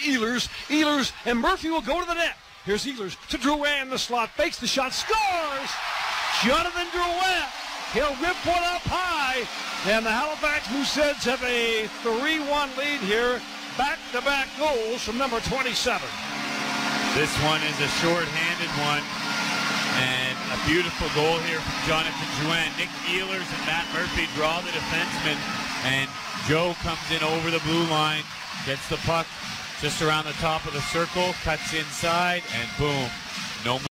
Ehlers. Ehlers and Murphy will go to the net. Here's Ehlers to Drouin in the slot. Fakes the shot. Scores! Jonathan Drouin. He'll rip one up high. And the Halifax Mooseheads have a 3-1 lead here. Back-to-back goals from number 27. This one is a short-handed one. And a beautiful goal here from Jonathan Drouin. Nick Ehlers and Matt Murphy draw the defenseman. And Joe comes in over the blue line. Gets the puck just around the top of the circle. Cuts inside. And boom. No